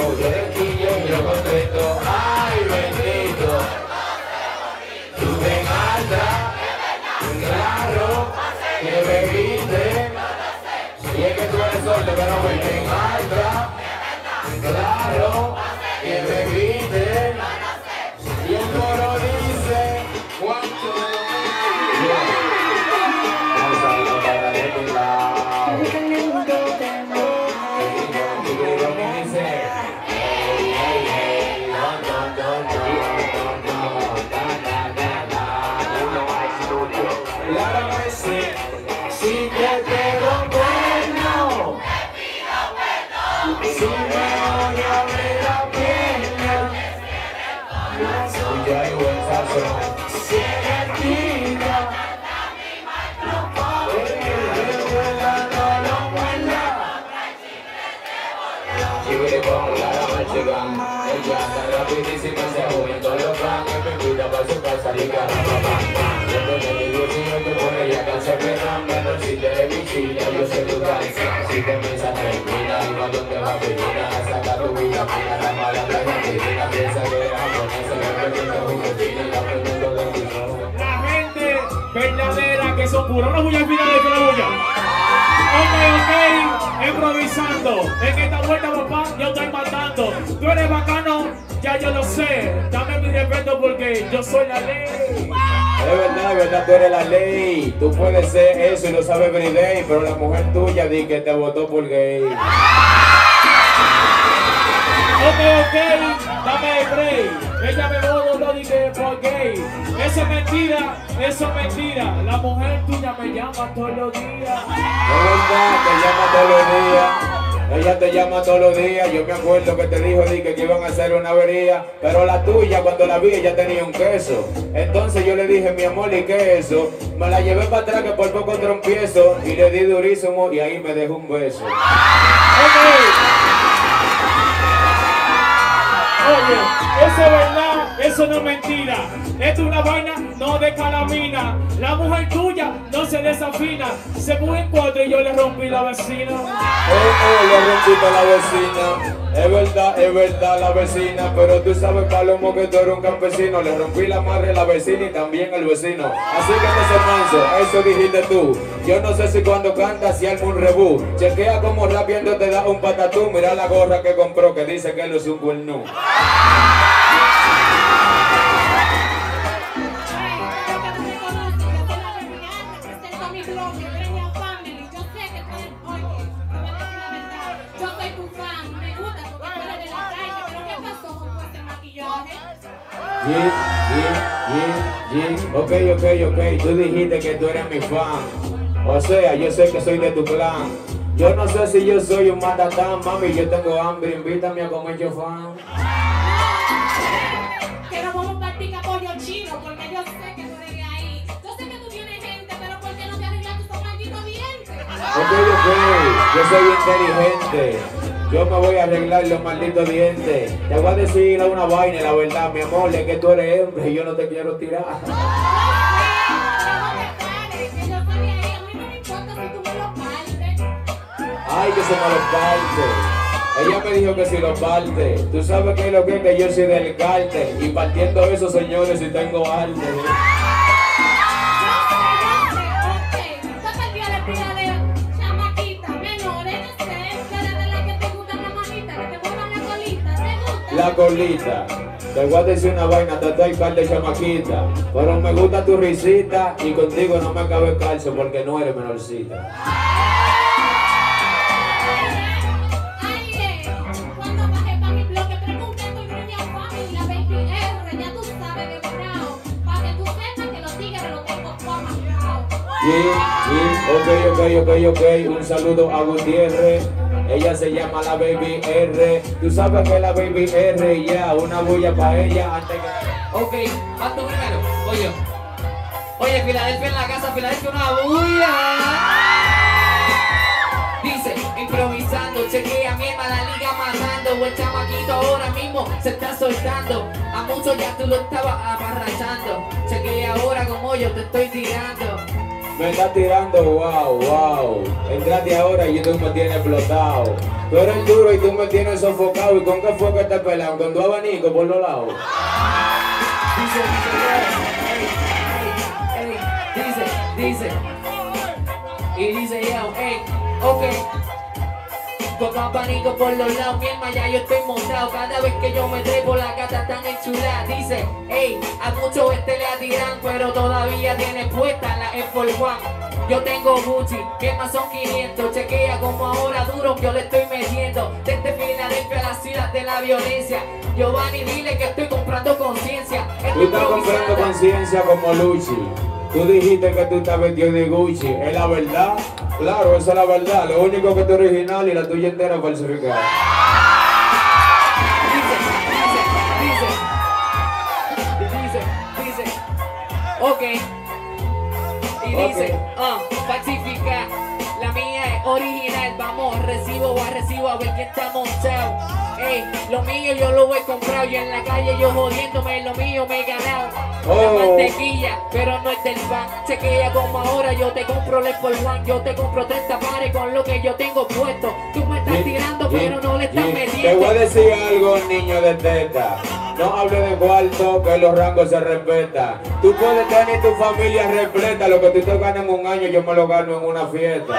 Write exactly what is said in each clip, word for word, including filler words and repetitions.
Yo de quillo y yo contento. Ay, bendito. Tú ven alta. Claro. Que bebiste. Y es que tú eres sordo, pero me ven alta. Claro. Que bebiste. Y el coro dice. ¿Cuánto de lo vamos a ir para de mi lado. Si te pego bueno, si me oye abre la pierna, ya hay buen sazón. Si eres tibia, chiquile con la dama chica. Ella anda rapidísima, se une todos los planes, me invita para su casa y caramba. Yo con el bolsillo que por ella cansa pero si te de vigilia, yo sé tu cansa. Si te piensas termina, y no donde va a venir a sacar tu vida, mira la mala de la vida, piensa que eres japonesa, que permite un cochino y la pregunta de tu nombre. La gente verdadera que son puros, una bulla al final de que la bulla. Ok, ok, improvisando. En esta vuelta, papá, yo estoy matando. Tú eres bacano, ya yo lo sé. Dame mi respeto porque yo soy la ley. Es verdad, es verdad, tú eres la ley. Tú puedes ser eso y lo sabes everyday, pero la mujer tuya di que te votó por gay. Ok, ok, dame el break. Ella me votó, lo dije por gay. Eso es mentira, eso es mentira. La mujer tuya me llama todos los días. Es verdad, te llama todos los días. Ella te llama todos los días. Yo me acuerdo que te dijo di que iban a hacer una avería, pero la tuya cuando la vi ella tenía un queso. Entonces yo le dije, mi amor, ¿y qué es eso? Me la llevé para atrás que por poco trompiezo y le di durísimo y ahí me dejó un beso. Okay. Oye, eso es verdad, eso no es mentira. Esto es una vaina no de calamina. La mujer tuya no se desafina. Se mueve en cuatro y yo le rompí la vecina. Oh, oh, le rompiste a la vecina. Es verdad, es verdad la vecina. Pero tú sabes, Palomo, que tú eres un campesino. Le rompí la madre a la vecina y también al vecino. Así que no se manso, eso dijiste tú. Yo no sé si cuando cantas si algún rebú. Chequea como rapiendo te da un patatú. Mira la gorra que compró que dice que él es un cuernú. Yeah, yeah, yeah, yeah. Ok, ok, ok, tú dijiste que tú eres mi fan. O sea, yo sé que soy de tu clan. Yo no sé si yo soy un matatán, mami, yo tengo hambre, invítame a comer chofán. Que no vamos a practicar pollo chino, porque yo sé que tú eres de ahí. Yo sé que tú tienes gente, pero ¿por qué no te arreglas tus malditos dientes? Ok, ok, yo soy inteligente. Yo me voy a arreglar los malditos dientes. Te voy a decir una vaina, la verdad, mi amor, es que tú eres hembra y yo no te quiero tirar. Ay, que se me lo parte. Ella me dijo que si lo parte. Tú sabes que es lo que es que yo soy del cártel. Y partiendo eso, señores, si tengo arte. La colita, te voy a decir una vaina, te doy par de chamaquita. Pero me gusta tu risita y contigo no me cabe calcio porque no eres menorcita. Cuando bajé pa' mi bloque, pregunté por Greña Family, la Baby R, ya tú sabes de bravo. Pa' que tú sepas que los tigres los tengo por amarrado. Yeah, yeah, ok, ok, ok, ok. Un saludo a Gutiérrez. Ella se llama la Baby R. Tú sabes que la Baby R, ya, yeah, una bulla para ella antes que... Ok, ¿cuánto primero? Oye, oye, Filadelfia en la casa, Filadelfia una bulla. Dice, improvisando, chequea mi hermana la liga matando. O el chamaquito ahora mismo se está soltando. A muchos ya tú lo estabas amarrachando. Chequea ahora como yo te estoy tirando. Me está tirando, wow, wow. Entraste ahora y tú me tienes explotado. Tú eres duro y tú me tienes sofocado. ¿Y con qué fue que te pelean? Con tu abanico por los lados. Dice, dice, dice, dice. Y dice yo, ey, ok. Con abanico por los lados, mi alma ya yo estoy montado. Cada vez que yo me trepo la gata están enchuladas. Dice, ey, a muchos este le tiran, pero todavía tiene puesta la Air Force One. Yo tengo Gucci, que más son quinientos. Chequea como ahora duro yo le estoy metiendo. Desde Filadelfia a la ciudad de la violencia. Giovanni, dile que estoy comprando conciencia. Tú estás comprando conciencia como Luchi. Tú dijiste que tú estás vestido de Gucci. ¿Es la verdad? Claro, esa es la verdad. Lo único que tú original y la tuya entera falsificada. Dice, dice, dice, dice, dice. Ok. Y dice, ah, uh, falsificar. La mía es original. Vamos, recibo a recibo a ver quién está montado. Ey, lo mío yo lo he comprado y en la calle yo jodiéndome, lo mío me he ganado. Oh. La mantequilla, pero no es del pan. Chequea como ahora yo te compro el Apple One. Yo te compro treinta pares con lo que yo tengo puesto. Tú me estás Y, tirando y, pero no le estás y, metiendo. Te voy a decir algo, niño de teta. No hable de cuarto, que los rangos se respetan. Tú puedes tener tu familia repleta. Lo que tú te ganas en un año, yo me lo gano en una fiesta.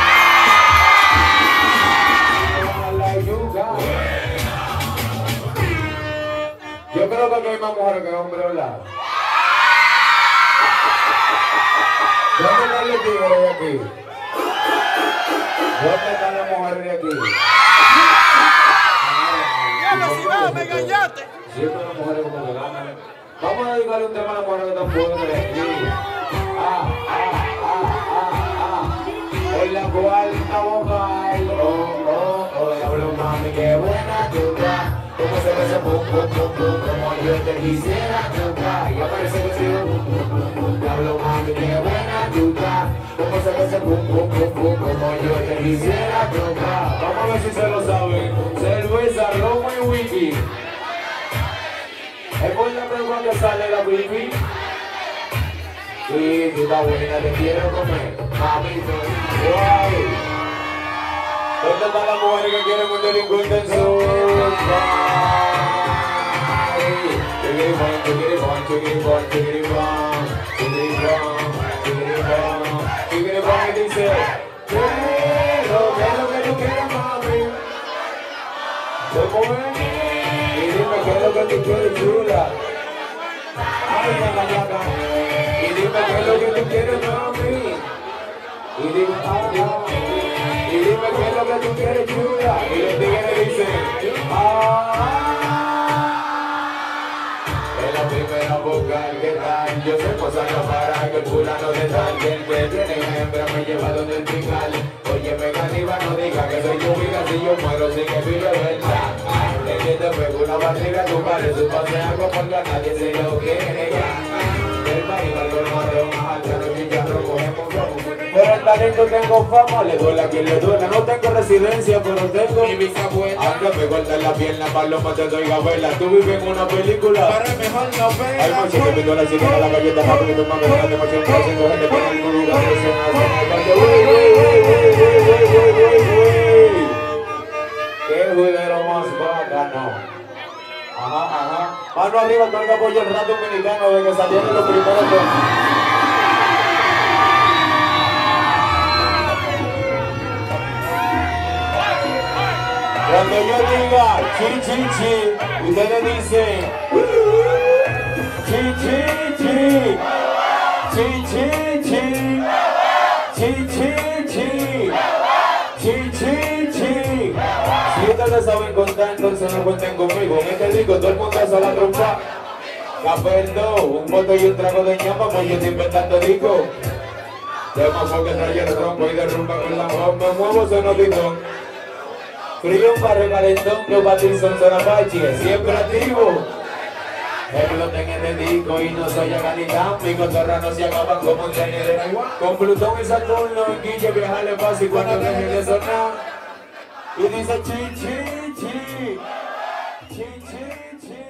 Yo creo que aquí hay más mujeres que hombres, ¿verdad? ¿Dónde están los tigres de aquí? ¿Dónde están las mujeres de aquí? ¡Diablo, si va, me engañaste! Siempre las mujeres como que ganan. Vamos a dedicarle un tema a las mujeres que están fuera de aquí. Ah, ah, ah, ah, ah. En la cuarta vocal. Oh, oh, oh, diablo, mami, qué buena tú estás. Como se ve ese pum, pum, pum, pum, como yo te quisiera tocar. Y aparece que sigo pum, pum, pum, pum. Diablo, mami, qué buena tú estás. Como se ve ese pum, pum, pum, pum, como yo te quisiera tocar. Vamos a ver si se lo saben. Cerveza, romo y whisky. Es por la prueba que sale la pipi. Sí, tú estás buena, te quiero comer. Mamito, wow. ¿Dónde están las mujeres que quieren un delincuente en su y dice, quiero, ¿qué es lo que tú quieres, mami? ¿Cómo es? Y dime qué es lo que tú quieres, chula. Ay, mamá, y dime qué es lo que tú quieres, mami. Y dime, ah, y dime qué es lo que tú quieres, chula. Y los tigres dicen, ah. Es la primera vocal que dan. Yo sé posarlo para que el fulano de tal. Que el que tiene hembra me lleva donde el pical. Oye, me caniba, no diga que soy tu hija. Si yo muero, sí que vive verdad. Es que te pego una barriga, tu padre, tu pase algo porque nadie se lo quiere ya. El país va al colmado, más alta, no chicharro, cogemos flow. Pero el talento tengo fama, le duele a quien le duele. No tengo residencia, pero tengo mi bisabuela. Aunque me corten la pierna, paloma te doy gabela. Tú vives en una película, Pero mejor no ve. hay muchos que pido la chica, la galleta, rápido, tu mami, no te moches, haciendo gente con el culo, la presión, haciendo el wey, wey, wey, wey, wey, wey, wey, wey, wey. Qué juidero más bacano. Ajá, ajá. Mano arriba, todo el que apoya el rap dominicano de que salieron los primeros dos. Cuando yo diga chi chi chi, ustedes dicen chi chi chi, chi chi chi, chi chi chi, chi chi chi. Si ustedes saben contar, entonces no cuenten conmigo. En este disco todo el mundo hace la trompa. Caperdo, un bote y un trago de ñapa, pues yo estoy inventando disco. De más que trae el rompo y derrumba con la voz. Me muevo, soy notitón. Frío, un barrio calentón, que Pattinson son Apache, siempre activo. Exploten en el disco y no soy aganitán. Mi cotorra no se acaban como un tenis. Con Plutón y Saturno en Guille viajarle fácil cuando deje de sonar. Y dice chi chi chi, chi chi chi.